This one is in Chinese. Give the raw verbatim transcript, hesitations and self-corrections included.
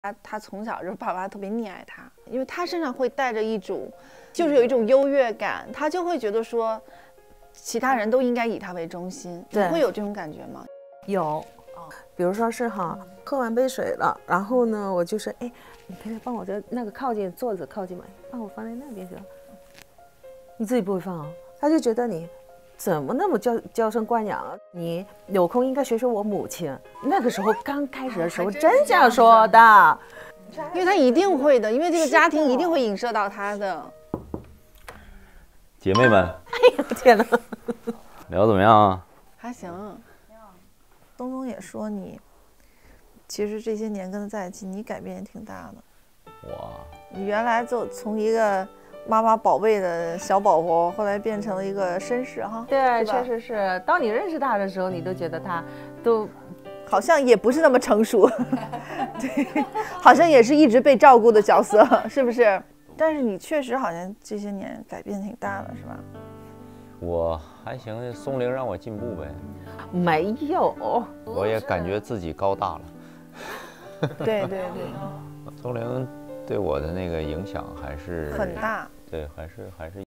他他从小就是爸爸特别溺爱他，因为他身上会带着一种，就是有一种优越感，他就会觉得说，其他人都应该以他为中心。你会有这种感觉吗？ 有，比如说是哈，喝完杯水了，然后呢，我就是哎，你可以帮我这那个靠近座子靠近嘛，帮我放在那边去。你自己不会放啊，他就觉得你。怎么那么娇娇生惯养？你有空应该学学我母亲。那个时候刚开始的时候，真这样说的， 因为他一定会的，因为这个家庭一定会影射到他的。 姐妹们， 哎呦天哪， 聊怎么样啊？ 还行。东东也说你，其实这些年跟他在一起，你改变也挺大的。 哇！ 你原来就从一个。妈妈宝贝的小宝宝，后来变成了一个绅士哈。 对，确实是。当你认识他的时候，你都觉得他都好像也不是那么成熟，对，好像也是一直被照顾的角色，是不是？但是你确实好像这些年改变挺大的，是吧？ 我还行，松龄让我进步呗。 没有， 我也感觉自己高大了。 对对对， 松龄对我的那个影响还是很大。 对，还是还是。